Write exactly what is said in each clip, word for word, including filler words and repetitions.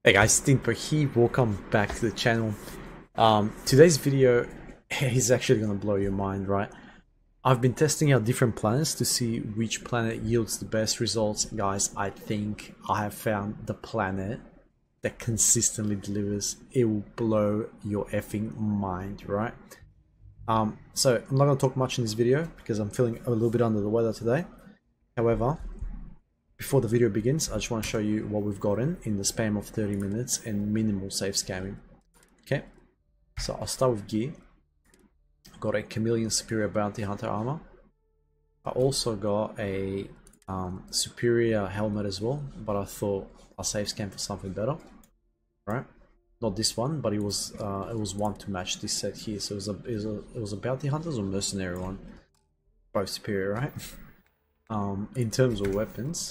Hey guys, Stinper here, welcome back to the channel. Um, today's video is actually going to blow your mind, right? I've been testing out different planets to see which planet yields the best results. Guys, I think I have found the planet that consistently delivers. It will blow your effing mind, right? Um, so I'm not going to talk much in this video because I'm feeling a little bit under the weather today. However, before the video begins, I just want to show you what we've gotten in the span of thirty minutes and minimal safe scamming. Okay, so I'll start with gear. I've got a Chameleon Superior Bounty Hunter armor. I also got a um, Superior helmet as well, but I thought I'll save scam for something better, right? Not this one, but it was uh, it was one to match this set here. So it was a it was a, it was a Bounty Hunters or Mercenary one, both superior, right? Um, in terms of weapons,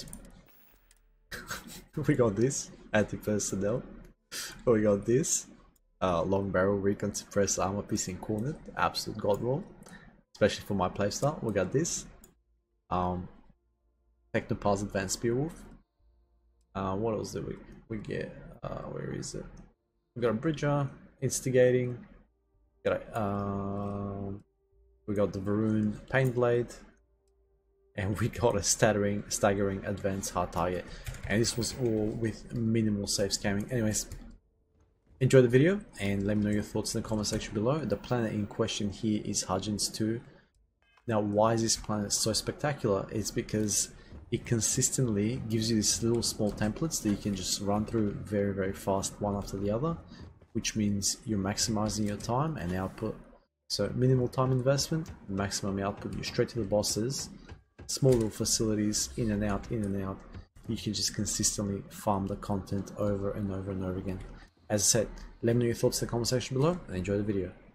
we got this anti-personnel. We got this uh, long barrel recon suppressed armor piercing cornet, absolute god roll, especially for my playstyle. We got this um, Technopause advanced spearwolf. Uh, what else did we we get? Uh, where is it? We got a bridger instigating. We got a, uh, we got the Varun pain blade. And we got a staggering, staggering advanced hard target, and this was all with minimal safe scamming. Anyways, enjoy the video and let me know your thoughts in the comment section below. The planet in question here is Hudgens two. Now, why is this planet so spectacular? It's because it consistently gives you these little small templates that you can just run through very, very fast, one after the other, which means you're maximizing your time and output. So minimal time investment, maximum output. You're straight to the bosses. Small little facilities, in and out, in and out. You can just consistently farm the content over and over and over again. As I said, let me know your thoughts in the comment section below and enjoy the video.